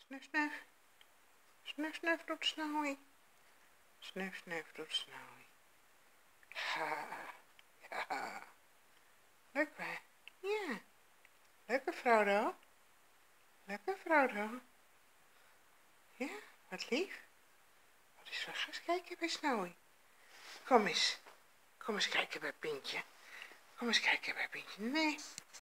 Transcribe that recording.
Snuf, snuf. Snuf, snuf doet Snowy. Snuf, snuf doet Snowy. Ha, ja. Leuk hè? Ja. Lekker Frodo. Lekker Frodo. Ja, wat lief. Wat is wel, ga eens kijken bij Snowy. Kom eens. Kom eens kijken bij Pintje. Kom eens kijken bij Pintje. Nee.